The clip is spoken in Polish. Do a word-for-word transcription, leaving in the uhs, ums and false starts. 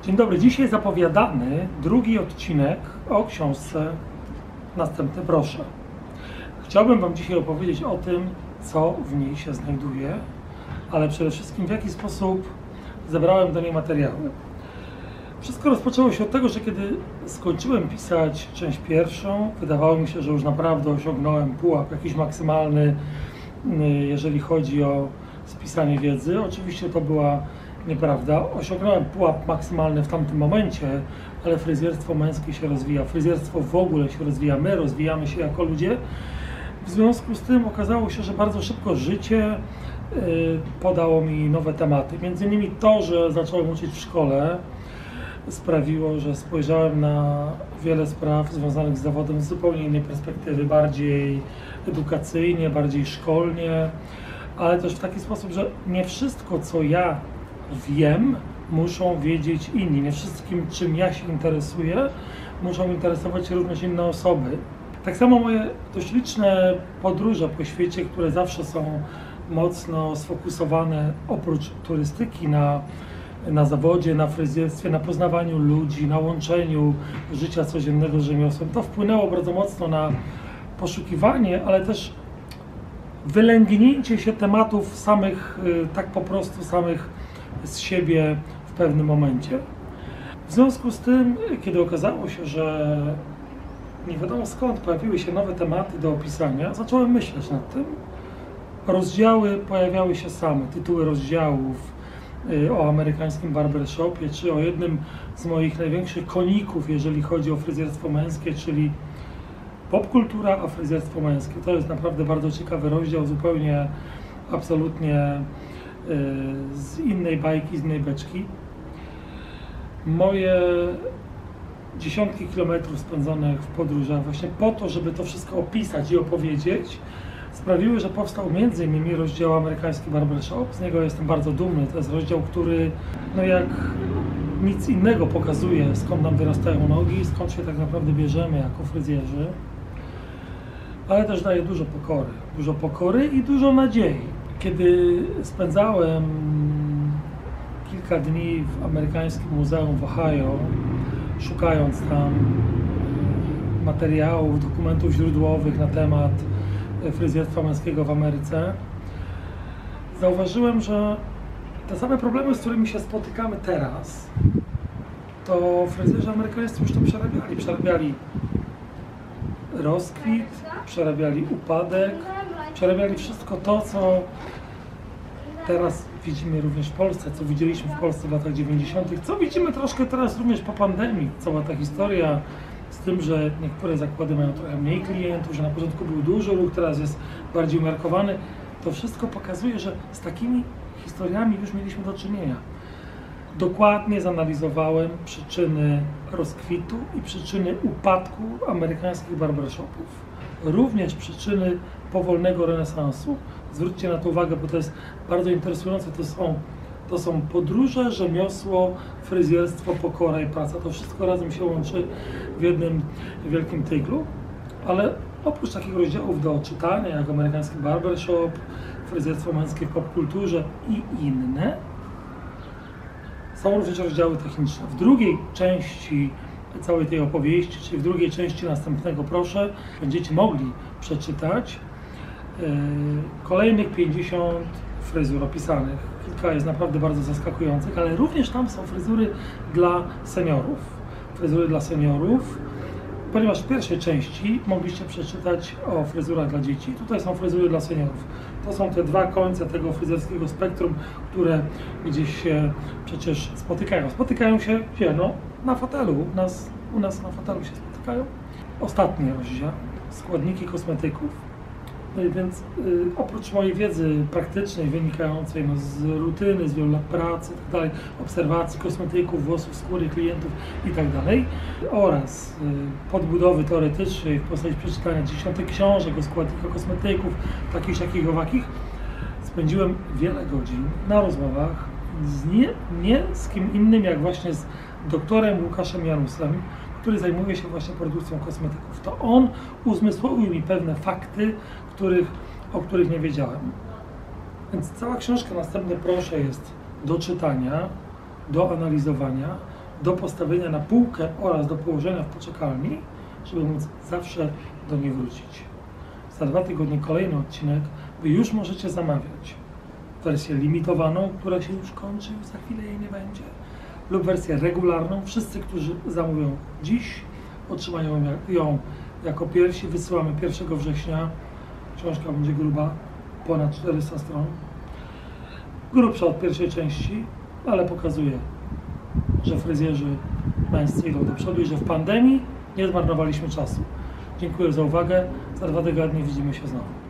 Dzień dobry, dzisiaj zapowiadany drugi odcinek o książce Następny proszę. Chciałbym Wam dzisiaj opowiedzieć o tym, co w niej się znajduje, ale przede wszystkim w jaki sposób zebrałem do niej materiały. Wszystko rozpoczęło się od tego, że kiedy skończyłem pisać część pierwszą, wydawało mi się, że już naprawdę osiągnąłem pułap jakiś maksymalny, jeżeli chodzi o spisanie wiedzy. Oczywiście to była nieprawda. Osiągnąłem pułap maksymalny w tamtym momencie, ale fryzjerstwo męskie się rozwija, fryzjerstwo w ogóle się rozwija, my rozwijamy się jako ludzie. W związku z tym okazało się, że bardzo szybko życie podało mi nowe tematy. Między innymi to, że zacząłem uczyć w szkole, sprawiło, że spojrzałem na wiele spraw związanych z zawodem z zupełnie innej perspektywy, bardziej edukacyjnie, bardziej szkolnie, ale też w taki sposób, że nie wszystko, co ja wiem, muszą wiedzieć inni. Nie wszystkim, czym ja się interesuję, muszą interesować się również inne osoby. Tak samo moje dość liczne podróże po świecie, które zawsze są mocno sfokusowane oprócz turystyki na, na zawodzie, na fryzjerstwie, na poznawaniu ludzi, na łączeniu życia codziennego z rzemiosłem. To wpłynęło bardzo mocno na poszukiwanie, ale też wylęgnięcie się tematów samych, tak po prostu samych z siebie w pewnym momencie. W związku z tym, kiedy okazało się, że nie wiadomo skąd pojawiły się nowe tematy do opisania, zacząłem myśleć nad tym. Rozdziały pojawiały się same, tytuły rozdziałów o amerykańskim barbershopie, czy o jednym z moich największych koników, jeżeli chodzi o fryzjerstwo męskie, czyli popkultura, a fryzjerstwo męskie. To jest naprawdę bardzo ciekawy rozdział, zupełnie, absolutnie z innej bajki, z innej beczki. Moje dziesiątki kilometrów spędzonych w podróżach właśnie po to, żeby to wszystko opisać i opowiedzieć, sprawiły, że powstał między innymi rozdział amerykański barbershop. Z niego jestem bardzo dumny. To jest rozdział, który no jak nic innego pokazuje, skąd nam wyrastają nogi, skąd się tak naprawdę bierzemy jako fryzjerzy, ale też daje dużo pokory. Dużo pokory i dużo nadziei. Kiedy spędzałem kilka dni w amerykańskim muzeum w Ohio, szukając tam materiałów, dokumentów źródłowych na temat fryzjerstwa męskiego w Ameryce, zauważyłem, że te same problemy, z którymi się spotykamy teraz, to fryzjerzy amerykańscy już to przerabiali. Przerabiali rozkwit, przerabiali upadek, przerabiali wszystko to, co teraz widzimy również w Polsce, co widzieliśmy w Polsce w latach dziewięćdziesiątych, co widzimy troszkę teraz również po pandemii. Cała ta historia z tym, że niektóre zakłady mają trochę mniej klientów, że na początku był duży ruch, teraz jest bardziej umiarkowany. To wszystko pokazuje, że z takimi historiami już mieliśmy do czynienia. Dokładnie zanalizowałem przyczyny rozkwitu i przyczyny upadku amerykańskich barbershopów. Również przyczyny powolnego renesansu. Zwróćcie na to uwagę, bo to jest bardzo interesujące. To są, to są podróże, rzemiosło, fryzjerstwo, pokora i praca. To wszystko razem się łączy w jednym wielkim tyglu. Ale oprócz takich rozdziałów do czytania, jak amerykański barbershop, fryzjerstwo męskie w popkulturze i inne, są również rozdziały techniczne. W drugiej części całej tej opowieści, czyli w drugiej części Następnego proszę, będziecie mogli przeczytać yy, kolejnych pięćdziesiąt fryzur opisanych. Kilka jest naprawdę bardzo zaskakujących, ale również tam są fryzury dla seniorów. Fryzury dla seniorów, ponieważ w pierwszej części mogliście przeczytać o fryzurach dla dzieci. Tutaj są fryzury dla seniorów. To są te dwa końce tego fryzjerskiego spektrum, które gdzieś się przecież spotykają. Spotykają się gdzie? No, na fotelu. U nas, u nas na fotelu się spotykają. Ostatni rozdział. Składniki kosmetyków. No i więc y, oprócz mojej wiedzy praktycznej wynikającej no, z rutyny, z wielu lat pracy itd., obserwacji kosmetyków, włosów, skóry klientów itd. oraz y, podbudowy teoretycznej w postaci przeczytania dziesiątek książek o składnikach kosmetyków, takich, takich, owakich, spędziłem wiele godzin na rozmowach z nie, nie z kim innym jak właśnie z doktorem Łukaszem Janusem, który zajmuje się właśnie produkcją kosmetyków. To on uzmysłowił mi pewne fakty, których, o których nie wiedziałem. Więc cała książka Następny proszę jest do czytania, do analizowania. do postawienia na półkę oraz do położenia w poczekalni, żeby móc zawsze do niej wrócić. Za dwa tygodnie kolejny odcinek, Wy już możecie zamawiać wersję limitowaną, która się już kończy, już za chwilę jej nie będzie, lub wersję regularną. Wszyscy, którzy zamówią dziś, otrzymają ją jako pierwsi. Wysyłamy pierwszego września. Książka będzie gruba, ponad czterysta stron. Grubsza od pierwszej części, ale pokazuje, że fryzjerzy męscy idą do przodu i że w pandemii nie zmarnowaliśmy czasu. Dziękuję za uwagę. Za dwa tygodnie widzimy się znowu.